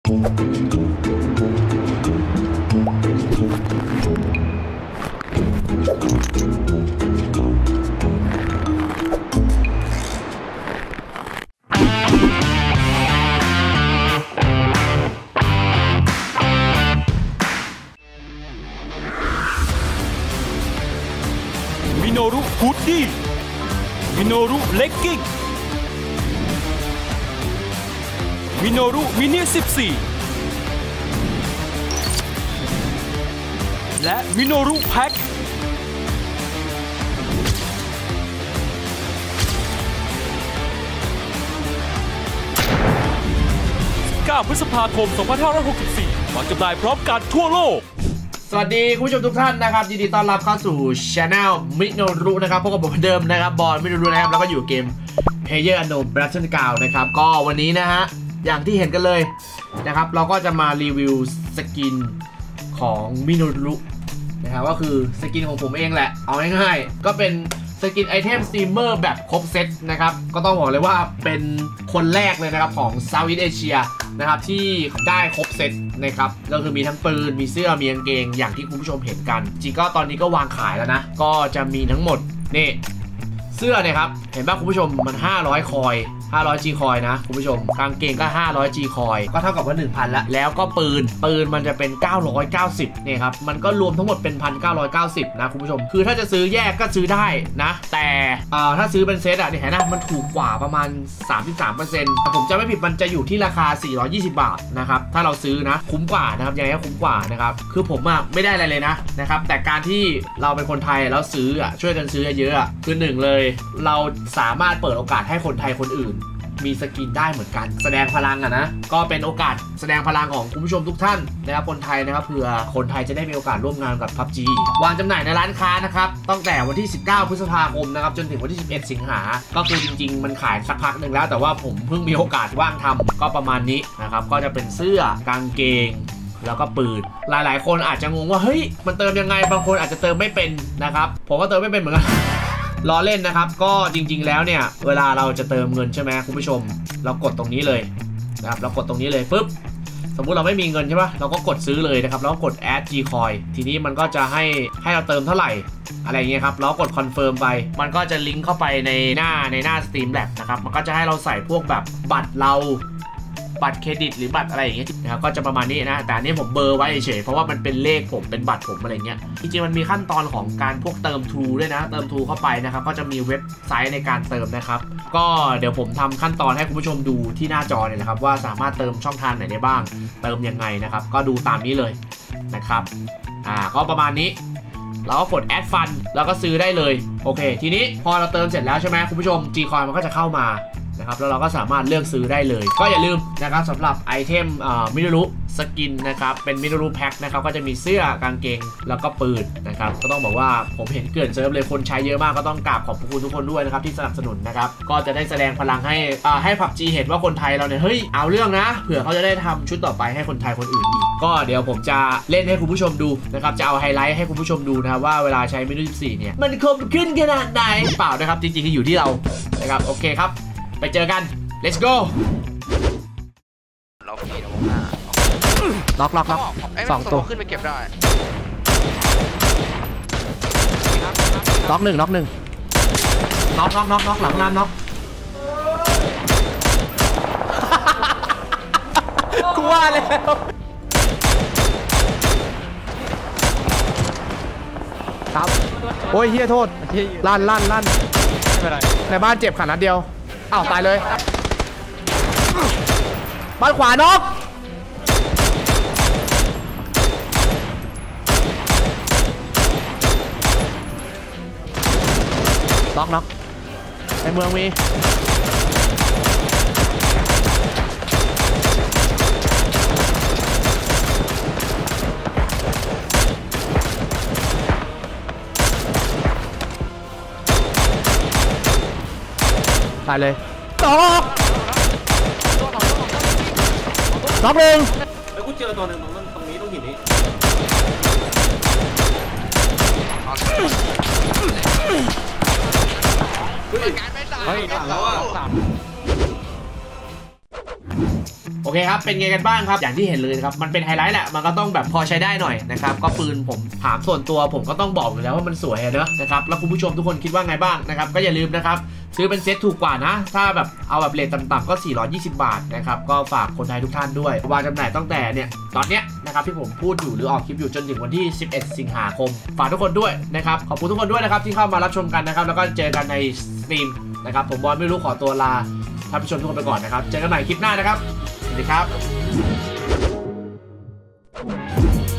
มิโนรุฮูดดี้มิโนรุเลกกิ้งมิโนรุมินิ14และมิโนรุแพ็ค9 พฤษภาคม 2564วางจำหน่ายพร้อมกันทั่วโลกสวัสดีคุณผู้ชมทุกท่านนะครับยินดีต้อนรับเข้าสู่ Channel มิโนรุนะครับพบกับผมเหมือนเดิมนะครับบอลมิโนรุนะครับแล้วก็อยู่เกม PlayerUnknown Battlegrounds นะครับก็วันนี้นะฮะอย่างที่เห็นกันเลยนะครับเราก็จะมารีวิวสกินของมิโนรุนะครับก็คือสกินของผมเองแหละเอาง่ายๆก็เป็นสกินไอเทมสตรีมเมอร์แบบครบเซตนะครับก็ต้องบอกเลยว่าเป็นคนแรกเลยนะครับของ Southeast Asia นะครับที่ได้ครบเซตนะครับก็คือมีทั้งปืนมีเสื้อมีกางเกงอย่างที่คุณผู้ชมเห็นกันจริงก็ตอนนี้ก็วางขายแล้วนะก็จะมีทั้งหมดนี่เสื้อเนี่ยครับเห็นป่ะคุณผู้ชมมัน500 คอย500 G คอยนะคุณผู้ชมกางเกงก็500 G คอยก็เท่ากับว่า 1,000 แล้วก็ปืนมันจะเป็น990เนี่ยครับมันก็รวมทั้งหมดเป็น 1,990 นะคุณผู้ชมคือถ้าจะซื้อแยกก็ซื้อได้นะแต่ถ้าซื้อเป็นเซตเนี่ยเห็นนะมันถูกกว่าประมาณ 33% ผมจะไม่ผิดมันจะอยู่ที่ราคา420 บาทนะครับถ้าเราซื้อนะคุ้มกว่านะครับยังไงก็คุ้มกว่านะครับคือผมไม่ได้อะไรเลยนะครับแต่การที่เราเป็นคนไทยแล้วซื้อช่วยกันซื้อเยอะคือหนึ่งเลยเราสามารถเปิดโอกาสให้คนไทยคนอื่นมีสกินได้เหมือนกันแสดงพลังนะก็เป็นโอกาสแสดงพลังของคุณผู้ชมทุกท่านนะครับคนไทยนะครับเผื่อคนไทยจะได้มีโอกาสร่วมงานกับ PUBG วางจำหน่ายในร้านค้านะครับตั้งแต่วันที่ 19 พฤษภาคมนะครับจนถึงวันที่ 11 สิงหาก็คือจริงๆมันขายสักพักหนึ่งแล้วแต่ว่าผมเพิ่งมีโอกาสว่างทำก็ประมาณนี้นะครับก็จะเป็นเสื้อกางเกงแล้วก็ปืนหลายๆคนอาจจะงงว่าเฮ้ยมันเติมยังไงบางคนอาจจะเติมไม่เป็นนะครับผมก็เติมไม่เป็นเหมือนกันล้อเล่นนะครับก็จริงๆแล้วเนี่ยเวลาเราจะเติมเงินใช่ไหมคุณผู้ชมเรากดตรงนี้เลยนะครับเรากดตรงนี้เลยปุ๊บสมมุติเราไม่มีเงินใช่ปะเราก็กดซื้อเลยนะครับแล้วก็กด add G coin ทีนี้มันก็จะให้เราเติมเท่าไหร่อะไรเงี้ยครับแล้วกด confirm ไปมันก็จะลิงก์เข้าไปในหน้า Streamlabs นะครับมันก็จะให้เราใส่พวกแบบบัตรเราบัตรเครดิตหรือบัตรอะไรอย่างเงี้ยนะครับก็จะประมาณนี้นะแต่อันนี้ผมเบอร์ไว้เฉยเพราะว่ามันเป็นเลขผมเป็นบัตรผมอะไรเงี้ยจริงๆมันมีขั้นตอนของการพวกเติม True ด้วยนะเติม True เข้าไปนะครับก็จะมีเว็บไซต์ในการเติมนะครับก็เดี๋ยวผมทำขั้นตอนให้คุณผู้ชมดูที่หน้าจอเนี่ยนะครับว่าสามารถเติมช่องทางไหนได้บ้างเติมยังไงนะครับก็ดูตามนี้เลยนะครับก็ประมาณนี้เราก็กด add fund แล้วก็ซื้อได้เลยโอเคทีนี้พอเราเติมเสร็จแล้วใช่ไหมคุณผู้ชม G coin มันก็จะเข้ามานะครับแล้วเราก็สามารถเลือกซื้อได้เลยก็อย่าลืมนะครับสำหรับไอเทมมิโนรุสกินนะครับเป็นมิโนรุแพ็คนะครับก็จะมีเสื้อกางเกงแล้วก็ปืนนะครับก็ต้องบอกว่าผมเห็นเกินเซิร์ฟเลยคนใช้เยอะมากก็ต้องกราบขอบคุณทุกคนด้วยนะครับที่สนับสนุนนะครับก็จะได้แสดงพลังให้ PUBG เห็นว่าคนไทยเราเนี่ยเฮ้ยเอาเรื่องนะเผื่อเขาจะได้ทำชุดต่อไปให้คนไทยคนอื่นอีกก็เดี๋ยวผมจะเล่นให้คุณผู้ชมดูนะครับจะเอาไฮไลท์ให้คุณผู้ชมดูนะครับว่าเวลาใช้มิโนรุ14เนี่ยมันคมขึ้นขนาดไหนเปล่านะครับจริงๆอยู่ที่เรานะครับโอเคครับไปเจอกันLet's go ล็อกนี่นะผมล็อก2ตัวขึ้นไปเก็บได้ล็อก1น็อกหลังน้ำน็อกกูว่าแล้วครับโอ้ยเฮียโทษลั่นไม่เป็นไรในบ้านเจ็บขนาดเดียวอ้าวตายเลยบ้านขวานกน็อกในเมืองมีตายเลยน็อกหนึ่งแล้วกูเจอตัวหนึ่งตรงนี้ต้องหินนี้เฮ้ยแล้วโอโอเคครับเป็นไงกันบ้างครับอย่างที่เห็นเลยครับมันเป็นไฮไลท์แหละมันก็ต้องแบบพอใช้ได้หน่อยนะครับก็ปืนผมถามส่วนตัวผมก็ต้องบอกอยู่แล้วว่ามันสวยเนอะนะครับแล้วคุณผู้ชมทุกคนคิดว่าไงบ้างนะครับก็อย่าลืมนะครับซื้อเป็นเซ็ตถูกกว่านะถ้าแบบเอาแบบเรทต่ำๆก็420 บาทนะครับก็ฝากคนไทยทุกท่านด้วยวางจำหน่ายตั้งแต่เนี่ยตอนเนี้ยนะครับที่ผมพูดอยู่หรือออกคลิปอยู่จนถึงวันที่11 สิงหาคมฝากทุกคนด้วยนะครับขอบคุณทุกคนด้วยนะครับที่เข้ามารับชมกันนะครับแล้วก็เจอกันในสตรีมนะครับผมบอลไม่รู้ขอตัวลาท่านผู้ชมทุกคนไปก่อนนะครับเจอกันใหม่คลิปหน้านะครับสวัสดีครับ